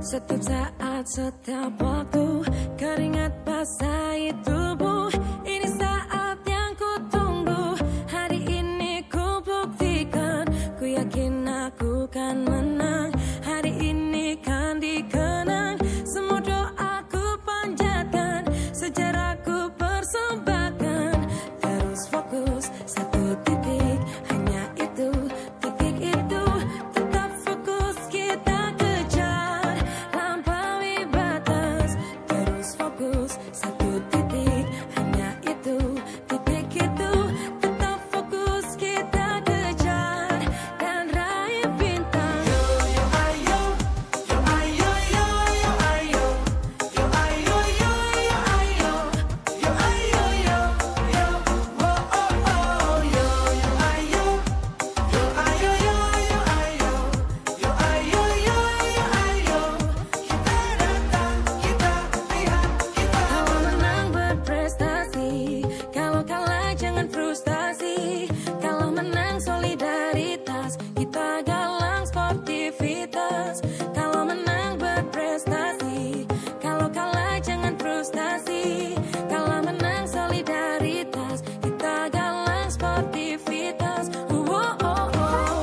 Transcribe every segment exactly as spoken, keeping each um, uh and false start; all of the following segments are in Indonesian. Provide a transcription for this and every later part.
Setiap saat, setiap waktu, keringat basahi tubuh. Ini saat yang ku tunggu. Hari ini ku buktikan, ku yakin aku kan menang. Hari ini kan dikenang, semua doaku panjatkan, sejarahku persembahkan. Terus fokus, satu titik, hanya itu, titik itu. Tetap fokus, kita kejar, lampaui batas. Terus fokus, satu titik, hanya itu, titik itu. Tetap fokus, kita kejar, dan raih bintang. Yo yo ayo, yo ayo yo yo ayo, yo ayo yo yo ayo, yo ayo yo yo, oh oh oh. Yo yo ayo, yo ayo yo yo ayo, yo ayo yo yo ayo. Kita datang, kita lihat, kita. Kalau menang berprestasi, kalau kalah jangan frustasi. Kalau menang solidaritas, kita galang sportivitas. Kalau menang berprestasi, kalau kalah jangan frustasi. Kalau menang solidaritas, kita galang sportivitas. Oh, oh, oh, oh.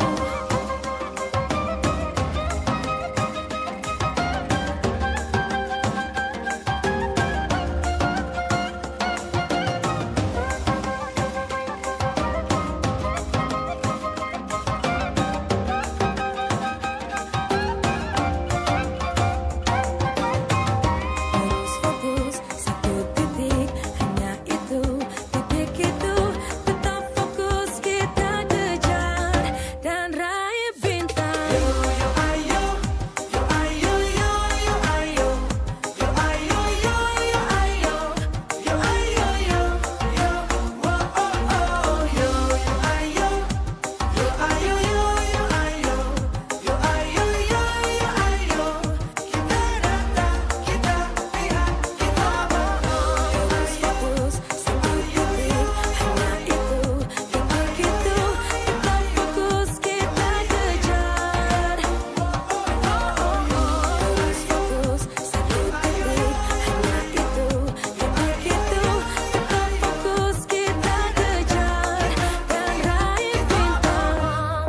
Terus fokus, satu titik, hanya itu, titik itu. Tetap fokus, kita kejar, dan raih bintang. Yo yo ayo, yo ayo yo yo ayo, yo ayo yo yo ayo, yo ayo yo yo, oh oh oh. Yo yo ayo, yo ayo yo yo ayo, yo ayo yo yo ayo. Kita datang, kita lihat, kita bohong. Terus fokus, satu titik, hanya itu, titik itu. Tetap fokus, kita kejar, oh oh oh. Terus fokus, satu titik, hanya itu, titik itu. Tetap fokus, kita kejar, dan raih bintang.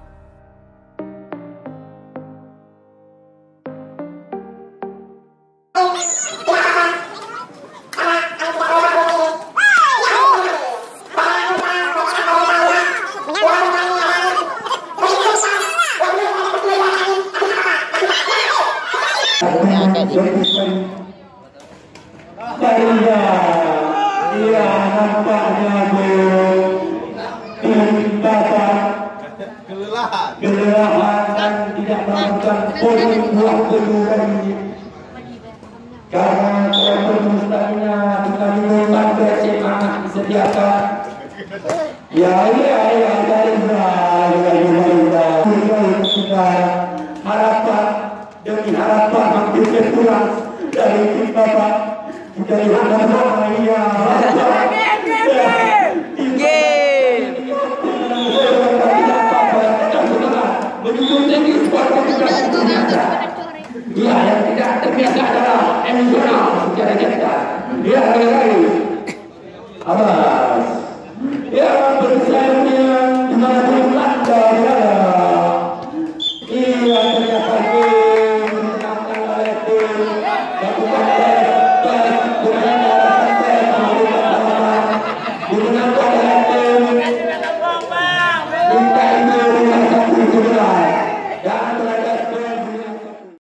Iya, iya nampaknya belum timbasan Kelelahan. kelelahan dan tidak melakukan poin buang kedua ini. Karena perpustakaan bukan minuman bersemangat disediakan. Ya iya iya dari benar dari benar kita harapan demi harapan hampir kurang dari tim bapak dari harapan iya. Ya, yang tidak terbiasa adalah emosional secara nyata. Dia lagi apa?